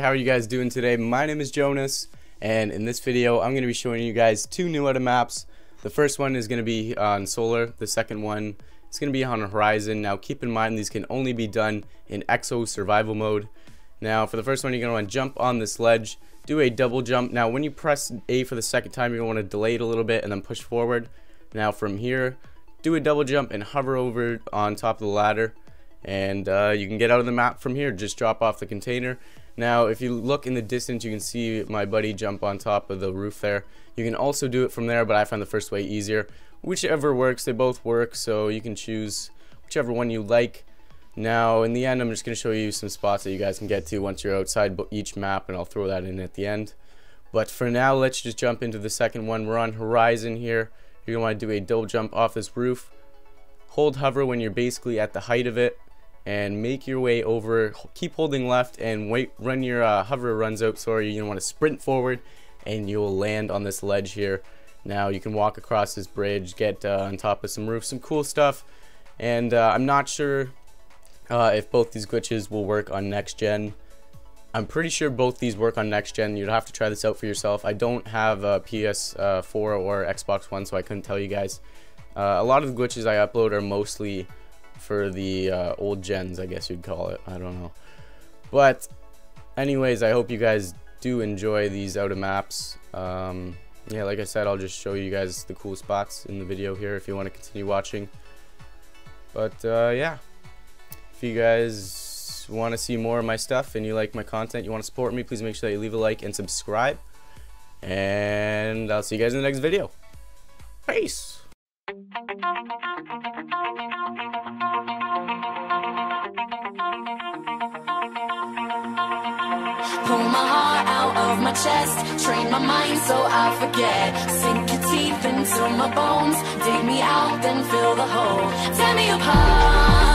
how are you guys doing today? My name is Jonas, and in this video I'm going to be showing you guys two new auto maps. The first one is going to be on Solar, the second one is going to be on Horizon. Now keep in mind these can only be done in Exo survival mode. Now for the first one, you're going to want to jump on this ledge, do a double jump. Now when you press A for the second time, you're going to want to delay it a little bit and then push forward. Now from here, do a double jump and hover over on top of the ladder, and you can get out of the map from here. Just drop off the container. Now if you look in the distance, you can see my buddy jump on top of the roof there. You can also do it from there, but I find the first way easier. Whichever works, they both work, so you can choose whichever one you like. Now in the end, I'm just going to show you some spots that you guys can get to once you're outside each map, and I'll throw that in at the end. But for now, let's just jump into the second one. We're on Horizon here. You're going to want to do a double jump off this roof. Hold hover when you're basically at the height of it, and make your way over. Keep holding left and wait. Run your hover runs out. Sorry, you're going to want to sprint forward, and you'll land on this ledge here. Now you can walk across this bridge, get on top of some roofs, some cool stuff. And I'm not sure if both these glitches will work on next gen. I'm pretty sure both these work on next gen. You'd have to try this out for yourself. I don't have a PS4 or Xbox One, so I couldn't tell you guys. A lot of the glitches I upload are mostly for the old gens, I guess you'd call it. I don't know. But anyways, I hope you guys do enjoy these out of maps. Yeah, like I said, I'll just show you guys the cool spots in the video here if you want to continue watching. But yeah, if you guys want to see more of my stuff and you like my content, you want to support me, please make sure that you leave a like and subscribe. And I'll see you guys in the next video. Peace. Pull my heart out of my chest, train my mind so I forget. Sink your teeth into my bones, dig me out, then fill the hole. Tear me apart.